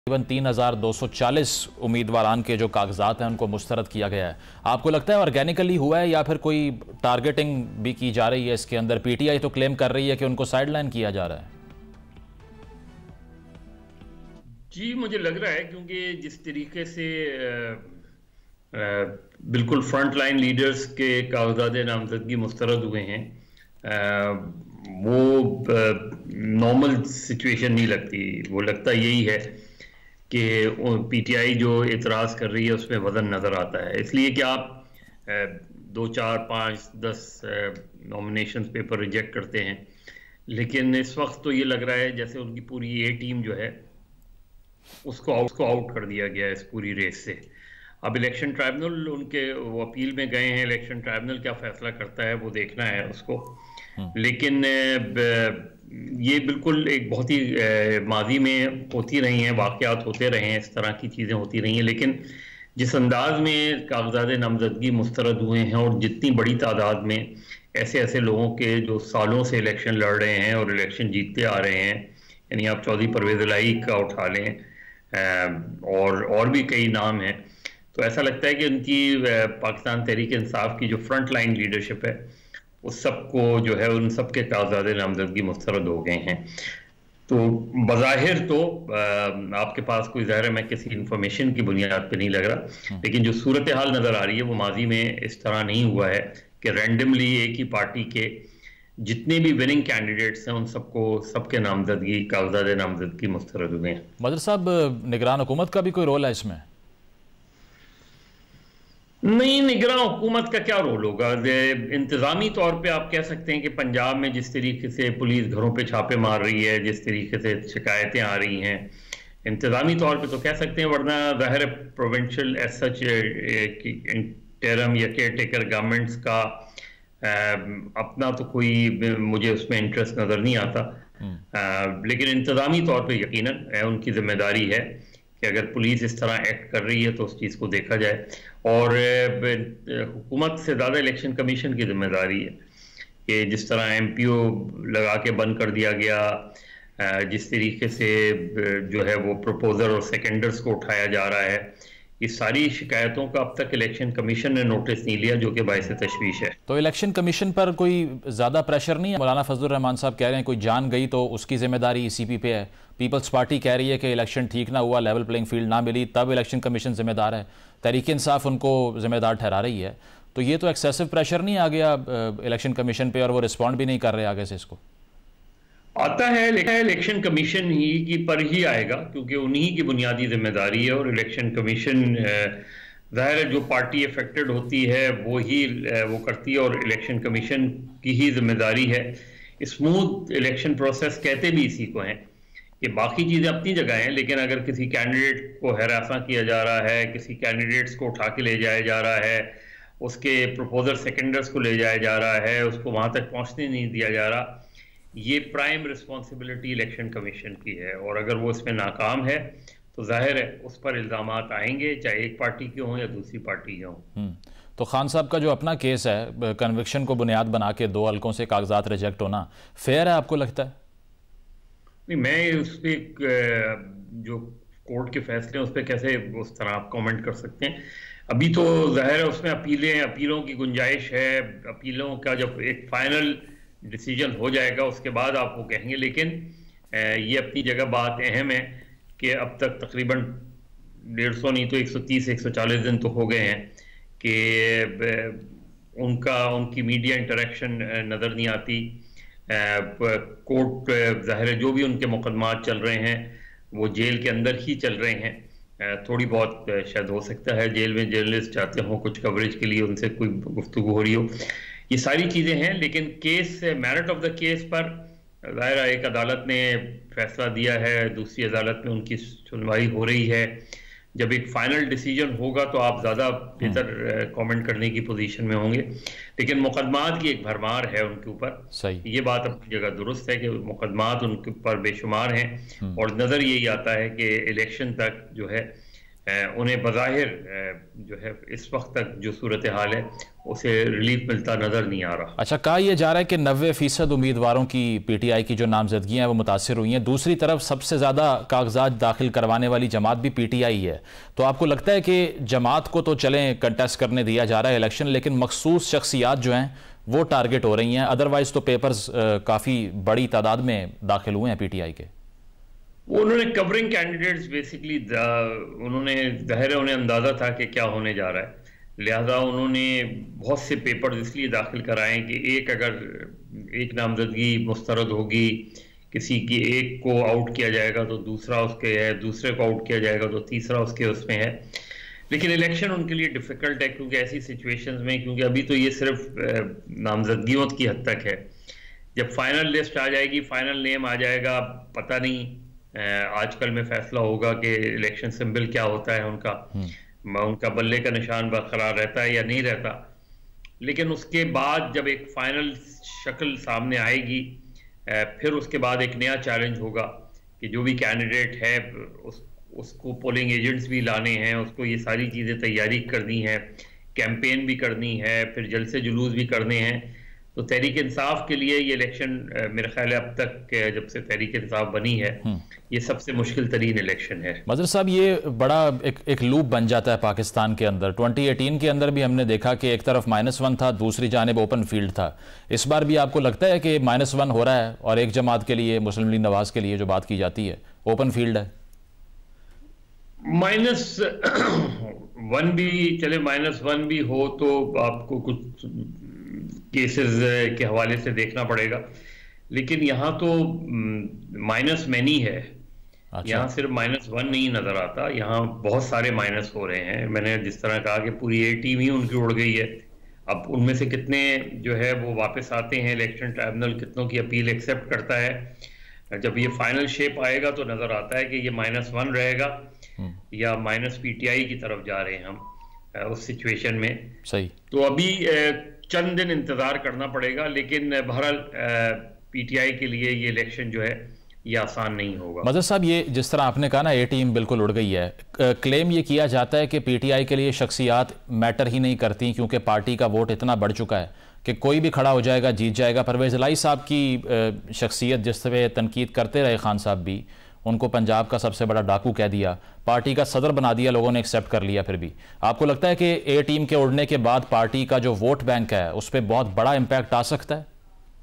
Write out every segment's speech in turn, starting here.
तकरीबन 3,240 उम्मीदवारान के जो कागजात हैं उनको मुस्तरद किया गया है। आपको लगता है ऑर्गेनिकली हुआ है या फिर कोई टारगेटिंग भी की जा रही है इसके अंदर? पीटीआई तो क्लेम कर रही है कि उनको साइडलाइन किया जा रहा है। जी, मुझे लग रहा है क्योंकि जिस तरीके से बिल्कुल फ्रंट लाइन लीडर्स के कागजात नामजदगी मुस्तरद हुए हैं, वो नॉर्मल सिचुएशन नहीं लगती। वो लगता यही है कि पीटीआई जो एतराज़ कर रही है उसमें वज़न नज़र आता है। इसलिए कि आप 2, 4, 5, 10 नॉमिनेशन पेपर रिजेक्ट करते हैं, लेकिन इस वक्त तो ये लग रहा है जैसे उनकी पूरी ए टीम जो है उसको आउट कर दिया गया है इस पूरी रेस से। अब इलेक्शन ट्राइब्यूनल उनके वो अपील में गए हैं, इलेक्शन ट्राइब्यूनल क्या फैसला करता है वो देखना है उसको। लेकिन ये बिल्कुल एक बहुत ही माजी में होती रही हैं, वाक़यात होते रहे हैं, इस तरह की चीज़ें होती रही हैं। लेकिन जिस अंदाज में कागजात नामजदगी मुस्तरद हुए हैं और जितनी बड़ी तादाद में ऐसे ऐसे लोगों के जो सालों से इलेक्शन लड़ रहे हैं और इलेक्शन जीतते आ रहे हैं, यानी आप चौधरी परवेज़ इलाही का उठा लें और भी कई नाम हैं, तो ऐसा लगता है कि उनकी पाकिस्तान तहरीक इंसाफ की जो फ्रंट लाइन लीडरशिप है उस सबको जो है उन सब के कागजात नामजदगी मुस्तरद हो गए हैं। तो बज़ाहिर तो आपके पास कोई ज़ाहिर है, मैं किसी इंफॉर्मेशन की बुनियाद पे नहीं लग रहा, लेकिन जो सूरत हाल नज़र आ रही है वो माजी में इस तरह नहीं हुआ है कि रैंडमली एक ही पार्टी के जितने भी विनिंग कैंडिडेट्स हैं उन सबको सबके नामजदगी कागजात नामजदगी मुस्तरद हुए हैं। बदर साहब, निगरान हुकूमत का भी कोई रोल है इसमें? नहीं, निगरान हुकूमत का क्या रोल होगा? इंतज़ामी तौर पे आप कह सकते हैं कि पंजाब में जिस तरीके से पुलिस घरों पे छापे मार रही है, जिस तरीके से शिकायतें आ रही हैं, इंतज़ामी तौर पे तो कह सकते हैं, वरना ज़ाहिर प्रोविंशियल एज सच इंटरम या केयर टेकर गवर्नमेंट्स का अपना तो कोई मुझे उसमें इंटरेस्ट नज़र नहीं आता। लेकिन इंतज़ामी तौर पर यकीनन उनकी जिम्मेदारी है कि अगर पुलिस इस तरह एक्ट कर रही है तो उस चीज़ को देखा जाए। और हुकूमत से ज़्यादा इलेक्शन कमीशन की जिम्मेदारी है कि जिस तरह एमपीओ लगा के बंद कर दिया गया, जिस तरीके से जो है वो प्रपोजर और सेकेंडर्स को उठाया जा रहा है, ये सारी शिकायतों का अब तक इलेक्शन कमीशन ने नोटिस नहीं लिया, जो कि बाइस तशवीश है। तो इलेक्शन कमीशन पर कोई ज़्यादा प्रेशर नहीं है? मौलाना फजलुर रहमान साहब कह रहे हैं कोई जान गई तो उसकी जिम्मेदारी ईसीपी पे है। पीपल्स पार्टी कह रही है कि इलेक्शन ठीक ना हुआ, लेवल प्लेइंग फील्ड ना मिली, तब इलेक्शन कमीशन जिम्मेदार है। तहरीक इंसाफ उनको जिम्मेदार ठहरा रही है। तो ये तो एक्सेसिव प्रेशर नहीं आ गया इलेक्शन कमीशन पे, और वो रिस्पॉन्ड भी नहीं कर रहे आगे से? इसको आता है इलेक्शन कमीशन ही की पर ही आएगा, क्योंकि उन्हीं की बुनियादी जिम्मेदारी है। और इलेक्शन कमीशन ज़ाहिर है जो पार्टी अफेक्टेड होती है वो ही वो करती है, और इलेक्शन कमीशन की ही जिम्मेदारी है। स्मूथ इलेक्शन प्रोसेस कहते भी इसी को हैं कि बाकी चीज़ें अपनी जगह हैं, लेकिन अगर किसी कैंडिडेट को हरासा किया जा रहा है, किसी कैंडिडेट्स को उठा के ले जाया जा रहा है, उसके प्रपोजर सेकेंडर्स को ले जाया जा रहा है, उसको वहाँ तक पहुँचने नहीं दिया जा रहा, ये प्राइम रिस्पॉन्सिबिलिटी इलेक्शन कमीशन की है। और अगर वो इसमें नाकाम है तो जाहिर है उस पर इल्ज़ामात आएंगे, चाहे एक पार्टी के हों या दूसरी पार्टी के हों। तो खान साहब का जो अपना केस है, कन्विक्शन को बुनियाद बना के 2 हल्कों से कागजात रिजेक्ट होना फेयर है आपको लगता है? नहीं, मैं उस पर जो कोर्ट के फैसले हैं उस पर कैसे उस तरह आप कमेंट कर सकते हैं? अभी तो जाहिर है उसमें अपीलों की गुंजाइश है। अपीलों का जब एक फाइनल डिसीजन हो जाएगा उसके बाद आप वो कहेंगे। लेकिन ये अपनी जगह बात अहम है कि अब तक तकरीबन 150 नहीं तो 130-140 दिन तो हो गए हैं कि उनकी मीडिया इंटरेक्शन नज़र नहीं आती। कोर्ट ज़ाहिर है जो भी उनके मुकदमात चल रहे हैं वो जेल के अंदर ही चल रहे हैं। थोड़ी बहुत शायद हो सकता है जेल में जर्नलिस्ट चाहते हों कुछ कवरेज के लिए उनसे कोई गुफ्तगू हो रही हो, ये सारी चीज़ें हैं। लेकिन case merit of the case पर ज़ाहिर है एक अदालत ने फैसला दिया है, दूसरी अदालत में उनकी सुनवाई हो रही है। जब एक फाइनल डिसीजन होगा तो आप ज़्यादा बेहतर कमेंट करने की पोजीशन में होंगे। लेकिन मुकदमात की एक भरमार है उनके ऊपर, ये बात अपनी जगह दुरुस्त है कि मुकदमात उनके ऊपर बेशुमार हैं। और नज़र यही आता है कि इलेक्शन तक जो है उन्हें बज़ाहिर जो है इस वक्त तक जो सूरत हाल है उसे रिलीफ मिलता नज़र नहीं आ रहा। अच्छा, कहा यह जा रहा है कि 90% उम्मीदवारों की PTI की जो नामजदगियाँ हैं वो मुतासर हुई हैं। दूसरी तरफ सबसे ज़्यादा कागजात दाखिल करवाने वाली जमात भी PTI है। तो आपको लगता है कि जमात को तो चलें कंटेस्ट करने दिया जा रहा है इलेक्शन, लेकिन मखसूस शख्सियात जो हैं वो टारगेट हो रही हैं? अदरवाइज़ तो पेपर्स काफ़ी बड़ी तादाद में दाखिल हुए हैं PTI के। उन्होंने कवरिंग कैंडिडेट्स बेसिकली उन्होंने ज़ाहिर है उन्हें अंदाज़ा था कि क्या होने जा रहा है, लिहाजा उन्होंने बहुत से पेपर्स इसलिए दाखिल कराए कि एक नामजदगी मुस्तरद होगी, किसी की एक को आउट किया जाएगा तो दूसरा उसके है, दूसरे को आउट किया जाएगा तो तीसरा उसके उसमें है। लेकिन इलेक्शन उनके लिए डिफ़िकल्ट है क्योंकि ऐसी सिचुएशंस में, क्योंकि अभी तो ये सिर्फ नामजदगियों की हद तक है, जब फाइनल लिस्ट आ जाएगी, फाइनल नेम आ जाएगा, पता नहीं आजकल में फैसला होगा कि इलेक्शन सिंबल क्या होता है उनका बल्ले का निशान बरकरार रहता है या नहीं रहता। लेकिन उसके बाद जब एक फाइनल शक्ल सामने आएगी, फिर उसके बाद एक नया चैलेंज होगा कि जो भी कैंडिडेट है उसको पोलिंग एजेंट्स भी लाने हैं, उसको ये सारी चीज़ें तैयारी करनी है, कैंपेन भी करनी है, फिर जलसे जुलूस भी करने हैं। तो तहरीक इंसाफ के लिए ये इलेक्शन मेरे ख्याल है अब तक जब से तहरीक इंसाफ बनी है ये सबसे मुश्किल तरीन इलेक्शन है। मजहर साहब, ये बड़ा एक लूप बन जाता है पाकिस्तान के अंदर। 2018 के अंदर भी हमने देखा कि एक तरफ -1 था, दूसरी जानिब ओपन फील्ड था। इस बार भी आपको लगता है कि -1 हो रहा है और एक जमात के लिए, मुस्लिम लीग नवाज के लिए जो बात की जाती है, ओपन फील्ड है? -1 भी चले, -1 भी हो तो आपको कुछ केसेस के हवाले से देखना पड़ेगा, लेकिन यहाँ तो माइनस मैनी है। अच्छा। यहाँ सिर्फ -1 नहीं नजर आता, यहाँ बहुत सारे माइनस हो रहे हैं। मैंने जिस तरह कहा कि पूरी A टीम ही उनकी उड़ गई है। अब उनमें से कितने जो है वो वापस आते हैं, इलेक्शन ट्राइब्यूनल कितनों की अपील एक्सेप्ट करता है। जब ये फाइनल शेप आएगा तो नजर आता है कि ये -1 रहेगा या -PTI की तरफ जा रहे हैं हम उस सिचुएशन में। सही। तो अभी चंद दिन इंतजार करना पड़ेगा, लेकिन बहरहाल PTI के लिए ये इलेक्शन जो है ये आसान नहीं होगा। मजहर साहब, ये जिस तरह आपने कहा ना A टीम बिल्कुल उड़ गई है, क्लेम ये किया जाता है कि PTI के लिए शख्सियात मैटर ही नहीं करती क्योंकि पार्टी का वोट इतना बढ़ चुका है कि कोई भी खड़ा हो जाएगा, जीत जाएगा। परवेज़ इलाही साहब की शख्सियत जिस तरह तनकीद करते रहे खान साहब भी, उनको पंजाब का सबसे बड़ा डाकू कह दिया, पार्टी का सदर बना दिया, लोगों ने एक्सेप्ट कर लिया। फिर भी आपको लगता है कि A टीम के उड़ने के बाद पार्टी का जो वोट बैंक है उस पर बहुत बड़ा इम्पैक्ट आ सकता है?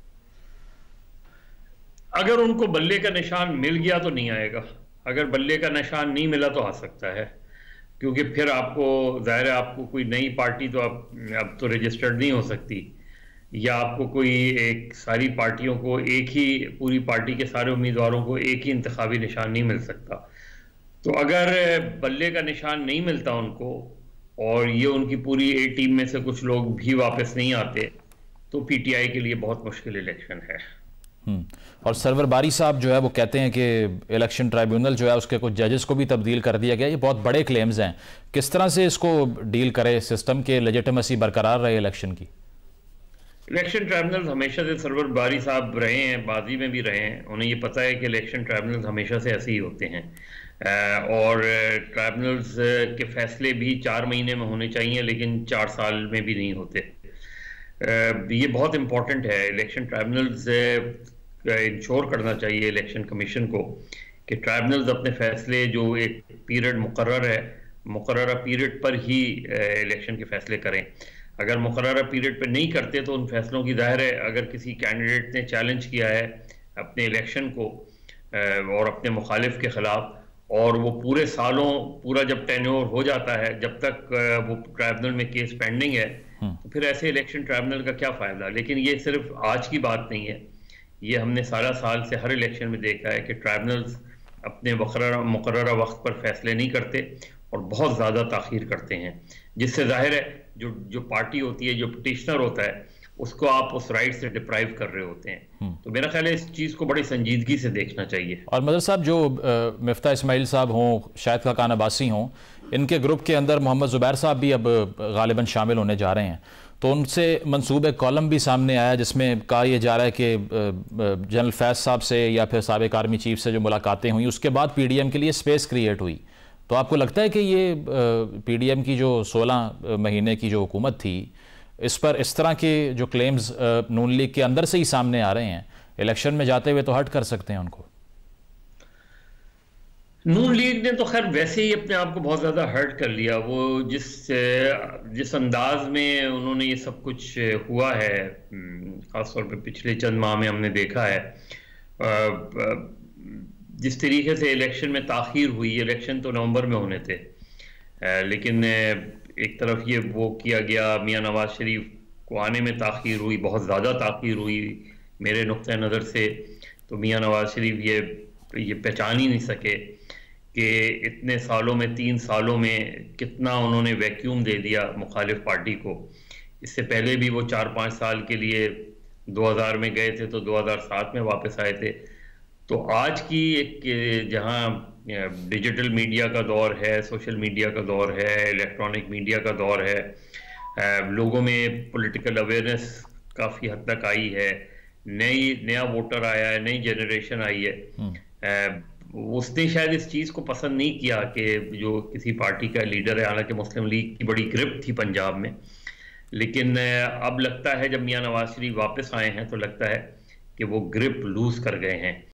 अगर उनको बल्ले का निशान मिल गया तो नहीं आएगा, अगर बल्ले का निशान नहीं मिला तो आ सकता है, क्योंकि फिर आपको ज़ाहिर है आपको कोई नई पार्टी तो अब तो रजिस्टर्ड नहीं हो सकती, या आपको कोई एक सारी पार्टियों को एक ही, पूरी पार्टी के सारे उम्मीदवारों को एक ही इंतखाबी निशान नहीं मिल सकता। तो अगर बल्ले का निशान नहीं मिलता उनको और ये उनकी पूरी A टीम में से कुछ लोग भी वापस नहीं आते तो PTI के लिए बहुत मुश्किल इलेक्शन है। और सरवर बारी साहब जो है वो कहते हैं कि इलेक्शन ट्राइब्यूनल जो है उसके कुछ जजेस को भी तब्दील कर दिया गया। ये बहुत बड़े क्लेम्स हैं, किस तरह से इसको डील करे सिस्टम के लेजिटिमेसी बरकरार रहे इलेक्शन की? इलेक्शन ट्राइब्यूनल हमेशा से सरवर बारी साहब रहे हैं, बाजी में भी रहे हैं, उन्हें ये पता है कि इलेक्शन ट्राइब्यूनल हमेशा से ऐसे ही होते हैं और ट्राइब्यूनल्स के फैसले भी 4 महीने में होने चाहिए लेकिन 4 साल में भी नहीं होते। ये बहुत इंपॉर्टेंट है। इलेक्शन ट्राइब्यूनल्स इंश्योर करना चाहिए इलेक्शन कमीशन को कि ट्राइब्यूनल्स अपने फैसले जो एक पीरियड मुकर्रर है, मुकर्ररा पीरियड पर ही इलेक्शन के फैसले करें। अगर मुकर्ररा पीरियड पर नहीं करते तो उन फैसलों की, जाहिर है अगर किसी कैंडिडेट ने चैलेंज किया है अपने इलेक्शन को और अपने मुखालिफ के खिलाफ और वो पूरे सालों, पूरा जब टेन्योर हो जाता है, जब तक वो ट्राइब्यूनल में केस पेंडिंग है, तो फिर ऐसे इलेक्शन ट्राइब्यूनल का क्या फ़ायदा। लेकिन ये सिर्फ आज की बात नहीं है, ये हमने सारा साल से हर इलेक्शन में देखा है कि ट्राइब्यूनल्स अपने मुकर्ररा वक्त पर फैसले नहीं करते और बहुत ज़्यादा ताख़ीर करते हैं, जिससे जाहिर है जो पार्टी होती है, जो पिटिशनर होता है, उसको आप उस राइट से डिप्राइव कर रहे होते हैं। तो मेरा ख्याल है इस चीज़ को बड़ी संजीदगी से देखना चाहिए। और मदर साहब, जो मिफ्ता इस्माइल साहब हों, शाहिद खाकान अब्बासी हों, इनके ग्रुप के अंदर मोहम्मद ज़ुबैर साहब भी अब गालिबन शामिल होने जा रहे हैं, तो उनसे मंसूबे कॉलम भी सामने आया जिसमें कहा यह जा रहा है कि जनरल फैज़ साहब से या फिर साबिक आर्मी चीफ से जो मुलाकातें हुई उसके बाद PDM के लिए स्पेस क्रिएट हुई। तो आपको लगता है कि ये पीडीएम की जो 16 महीने की जो हुकूमत थी, इस पर इस तरह के जो क्लेम्स नून लीग के अंदर से ही सामने आ रहे हैं, इलेक्शन में जाते हुए तो हर्ट कर सकते हैं उनको? नून लीग ने तो खैर वैसे ही अपने आप को बहुत ज़्यादा हर्ट कर लिया। वो जिस अंदाज में उन्होंने ये सब कुछ हुआ है, ख़ासतौर पे पिछले चंद माह में हमने देखा है, जिस तरीके से इलेक्शन में ताख़ीर हुई। इलेक्शन तो नवंबर में होने थे, लेकिन एक तरफ ये वो किया गया, मियां नवाज शरीफ को आने में ताख़ीर हुई, बहुत ज़्यादा ताख़ीर हुई मेरे नुक्ते नज़र से। तो मियां नवाज शरीफ ये पहचान ही नहीं सके कि इतने सालों में, 3 सालों में कितना उन्होंने वैक्यूम दे दिया मुखालिफ पार्टी को। इससे पहले भी वो 4-5 साल के लिए 2000 में गए थे तो 2007 में वापस आए थे। तो आज की एक जहां डिजिटल मीडिया का दौर है, सोशल मीडिया का दौर है, इलेक्ट्रॉनिक मीडिया का दौर है, लोगों में पॉलिटिकल अवेयरनेस काफ़ी हद तक आई है, नया वोटर आया है, नई जनरेशन आई है। उसने शायद इस चीज़ को पसंद नहीं किया कि जो किसी पार्टी का लीडर है, हालांकि मुस्लिम लीग की बड़ी ग्रिप थी पंजाब में, लेकिन अब लगता है जब मियां नवाज शरीफ वापस आए हैं तो लगता है कि वो ग्रिप लूज कर गए हैं।